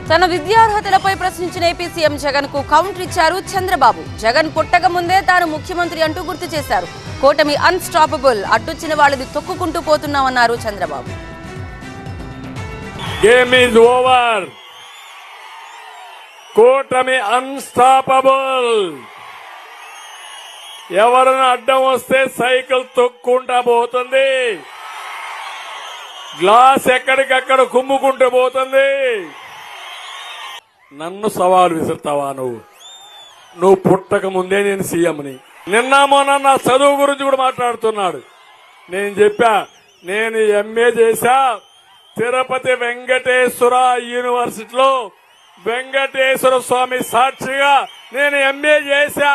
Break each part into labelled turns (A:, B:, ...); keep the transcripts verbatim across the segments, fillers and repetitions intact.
A: తన విద్యార్హతలపై ప్రశ్నించిన AP CM Jagan కు కౌంటర్ ఇచ్చారు చంద్రబాబు. జగన్ పుట్టక ముందే తాను ముఖ్యమంత్రి అంటూ గుర్తు చేశారు. కూటమి అన్స్టాపబుల్, అడ్డొచ్చిన వాళ్ళది తొక్కుకుంటూ పోతున్నామన్నారు చంద్రబాబు.
B: Game is over. కూటమి అన్స్టాపబుల్. ఎవరైనా అడ్డం వస్తే సైకిల్ తొక్కుంటా పోతుంది. గ్లాస్ ఎక్కడికక్కడ కుమ్ముకుంటూ పోతుంది. నన్ను సవాలు విసురుతావా? నువ్వు నువ్వు పుట్టక ముందే నేను సీఎంని. నిన్న మొన్న నా చదువు గురించి కూడా మాట్లాడుతున్నాడు. నేను చెప్పా, నేను ఎంఏ చేశా తిరుపతి వెంకటేశ్వర యూనివర్సిటీలో. వెంకటేశ్వర స్వామి సాక్షిగా నేను ఎంఏ చేశా.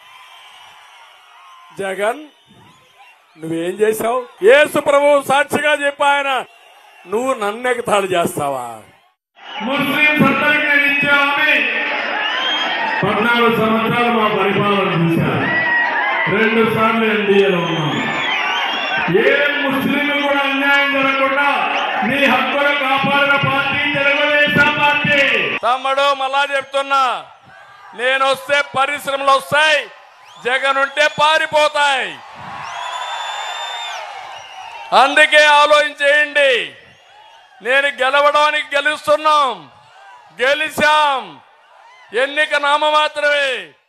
B: జగన్ నువ్వేం చేశావు? యేసు ప్రభువు సాక్షిగా చెప్పా ఆయన. నువ్వు నన్నెగతాళి చేస్తావా?
C: ముస్లిం అందరికీ నేను ఇచ్చామని పద్నాలుగు సంవత్సరాలు మా పరిపాలన చూశారు. రెండు సార్లు ఎన్డీఏలో ఉన్నాం. ఏ ముస్లిం కూడా అన్యాయం జరగకుండా మీ హక్కులు కాపాడిన పార్టీ తెలుగుదేశం పార్టీ.
B: తమ్ముడు మళ్ళా చెప్తున్నా, నేను వస్తే పరిశ్రమలు వస్తాయి, జగన్ ఉంటే పారిపోతాయి. అందుకే ఆలోచించేయండి. నేను గెలవడానికి గెలుస్తున్నాం, గెలిచాం. ఎన్నిక నామ మాత్రమే.